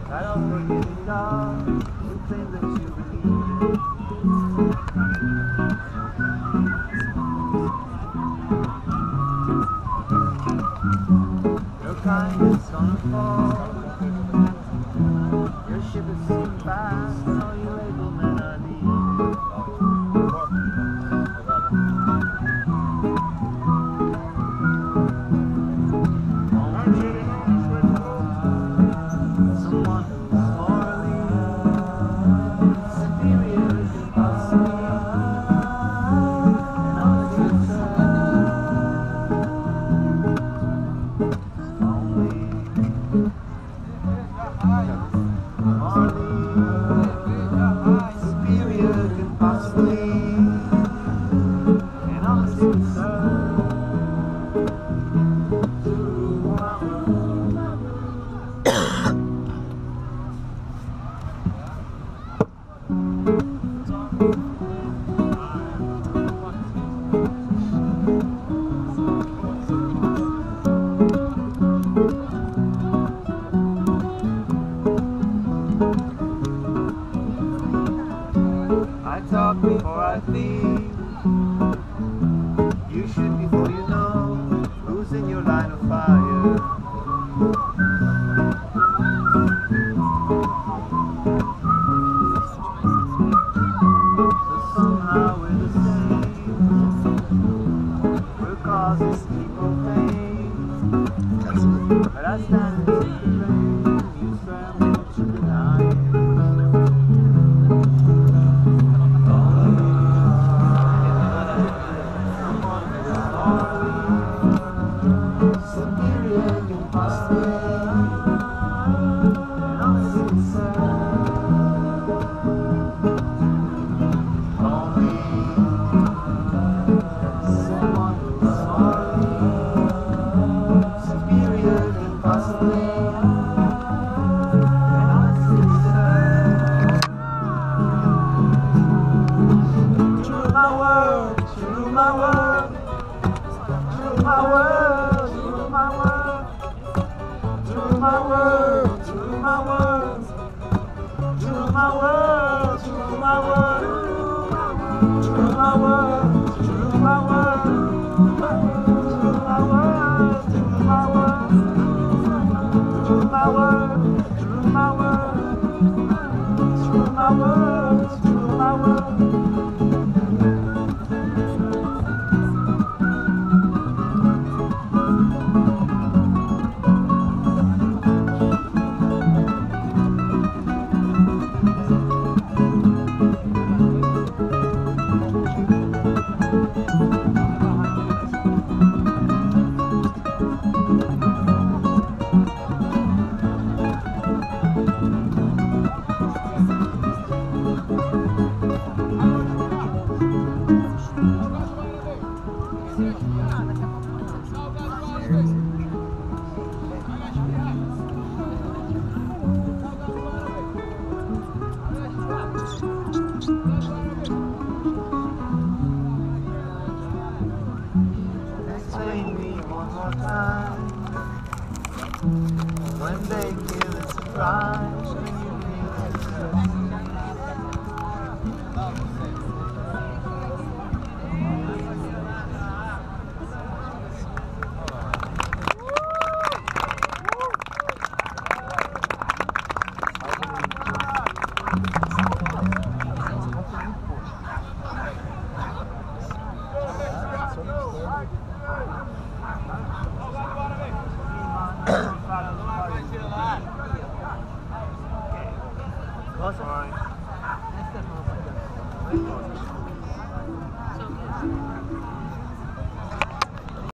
I don't forget it all, the things that you believe in. Your kindness gonna fall. Your ship is sinking fast, so you able men are leaving. Someone who's morally superior can possibly and honestly only morally superior can possibly and honestly I talk before I think. You shoot before you know who's in your line of fire. So somehow we're the same. We're causing people pain. But I stand and take the blame. You scramble to deny it. Explain me one more time. When they kill a surprise, when you really stress. Awesome.